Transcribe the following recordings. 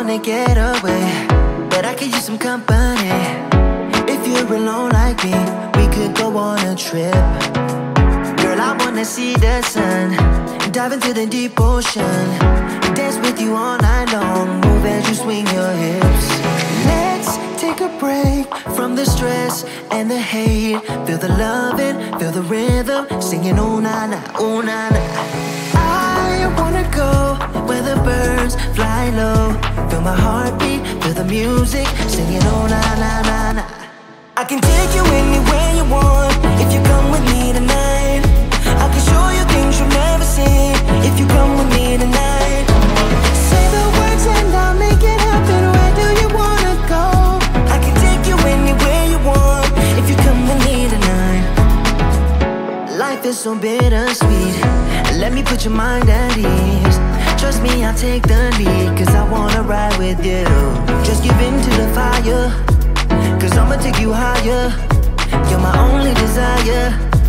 wanna get away, but I could use some company. If you're alone like me, we could go on a trip. Girl, I wanna see the sun, dive into the deep ocean, dance with you all night long, move as you swing your hips. Let's take a break from the stress and the hate. Feel the loving, feel the rhythm, singing oh na na, oh na na. I wanna go where the birds fly low, feel my heartbeat, feel the music, singing oh na na na na. I can take you anywhere you want if you come with me tonight. I can show you things you've never seen if you come with me tonight. Say the words and I'll make it happen. Where do you wanna go? I can take you anywhere you want if you come with me tonight. Life is so bittersweet, let me put your mind at ease. Trust me, I'll take the lead, cause I wanna ride with you. Just give in to the fire, cause I'ma take you higher. You're my only desire,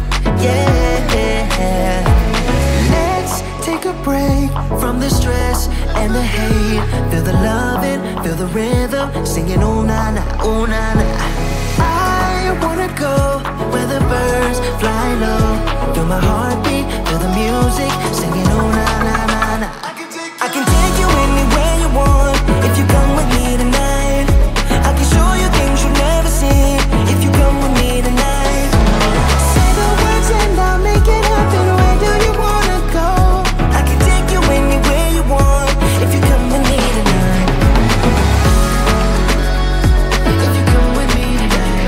yeah. Let's take a break from the stress and the hate. Feel the loving, feel the rhythm, singing oh na na, oh na na. I wanna go where the birds fly low, feel my heartbeat, feel the music, singing oh na na na na. I can take you anywhere you want if you come with me tonight. I can show you things you've never seen if you come with me tonight. Say the words and I'll make it happen. Where do you wanna go? I can take you anywhere you want if you come with me tonight. If you come with me tonight.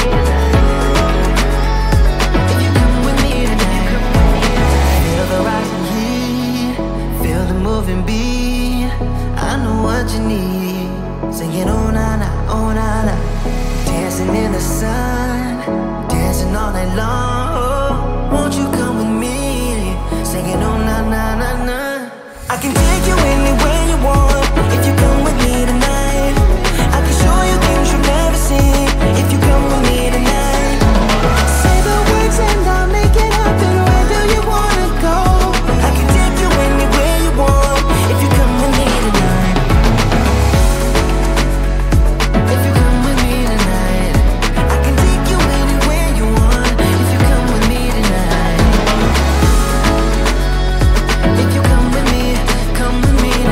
If you come with me tonight. Feel the rising heat, feel the moving beat. I know what you need, singing oh na na, oh na na. Dancing in the sun, dancing all night long. Won't you come with me, singing oh na na na na. I can take you anywhere you want if you come with me tonight. I can show you things you've never seen if you come with me tonight. Say the words and I'll make it happen. Where do you wanna go? I can take you anywhere you want if you come with me tonight. If you come with me tonight, I can take you anywhere you want if you come with me tonight. If you come with me tonight.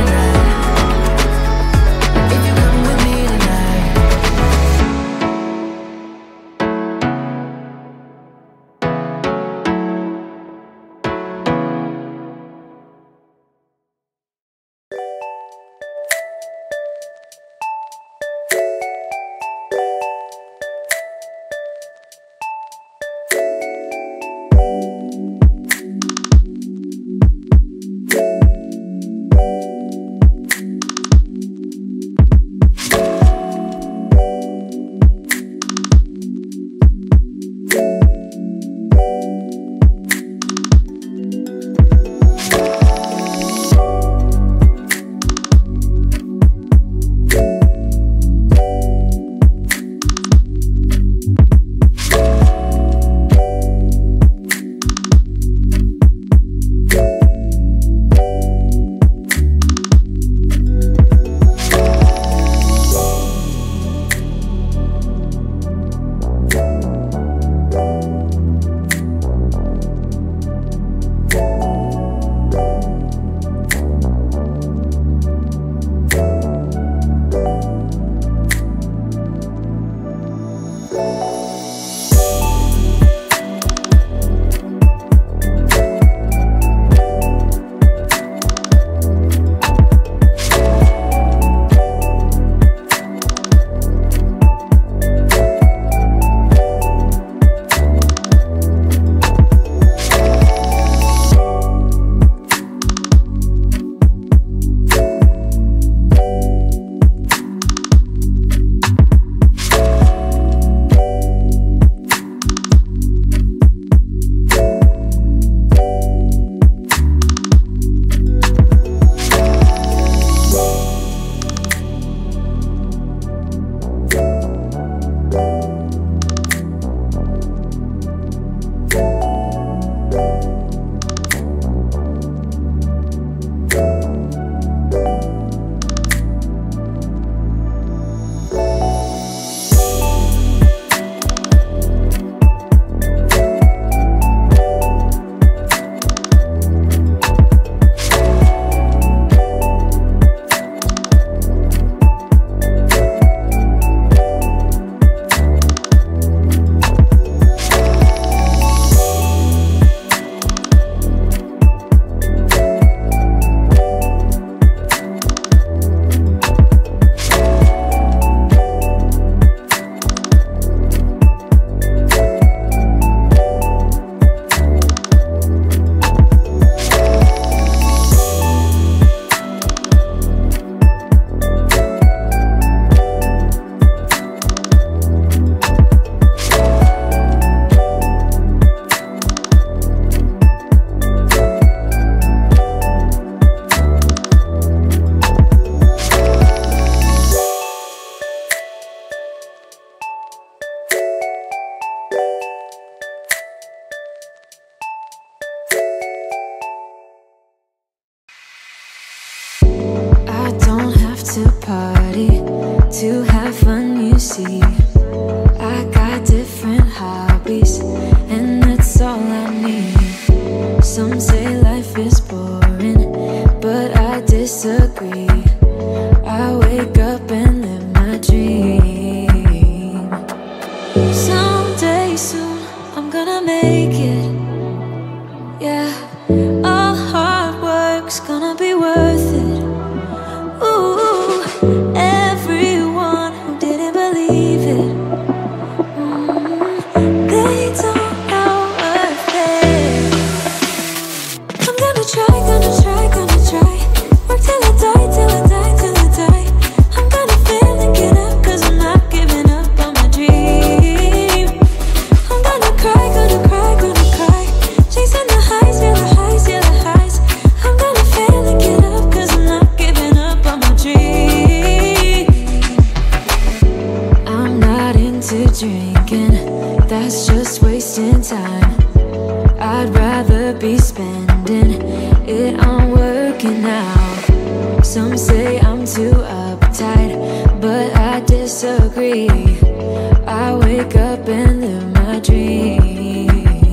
thinking now. Some say I'm too uptight, but I disagree. I wake up and live my dream.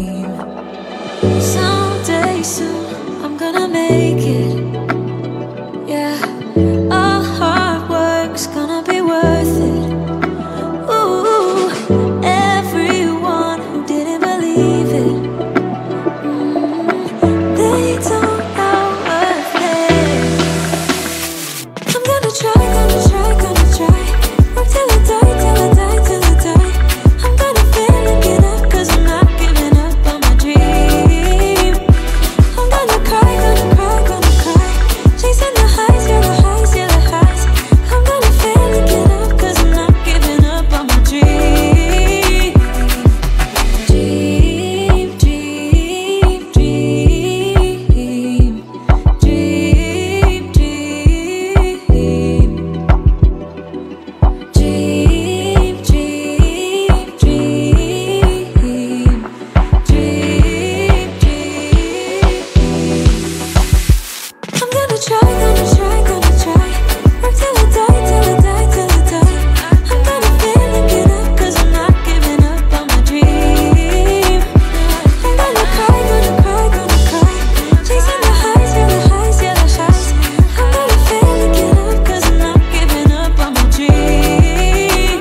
Someday soon I'm gonna make it. Yeah, all hard work's gonna be worth it. Ooh, everyone who didn't believe it, they don't know worth it. I'm gonna try, gonna try, gonna try. Work till I die, till I die, till I die. I'm gonna fail and get up, 'cause I'm not giving up on my dream. I'm gonna cry, gonna cry. Chasing the highs, yeah, the highs, yeah, the highs. I'm gonna fail and get up, 'cause I'm not giving up on my dream. Dream, dream, dream. Dream, dream, dream. Dream, dream, dream. Dream, dream. I'm gonna try, gonna try. Work till I die, till I die, till I die. I'm gonna fail and get up, 'cause I'm not giving up on my dream. I'm gonna cry, gonna cry. Chasing the highs, yeah, the highs, yeah, the highs. I'm gonna fail and get up, 'cause I'm not giving up on my dream.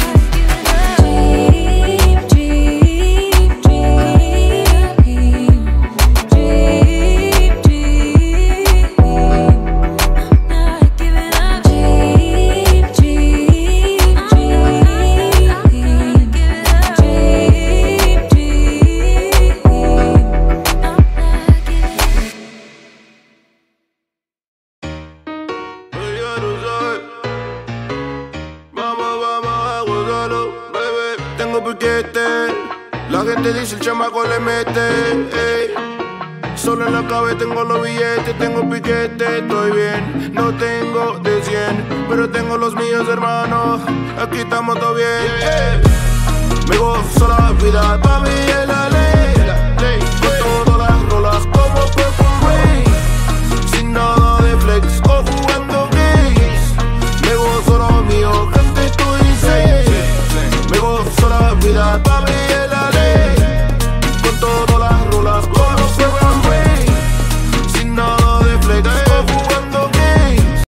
Dream, dream, dream. Dream, dream. I'm not giving up. Dream, dream, dream. Dream, dream. I'm not giving up. Ya tú sabes. Vamos a gozarlo, baby. Tengo piquete. La gente dice el chamaco le mete. Ey. Solo en la cabeza tengo los billetes, tengo piquete, estoy bien. No tengo de 100, pero tengo los míos, hermano. Aquí estamos todo bien. Ey. Me gozo la vida, pa' mí es la ley. Con todas las rolas como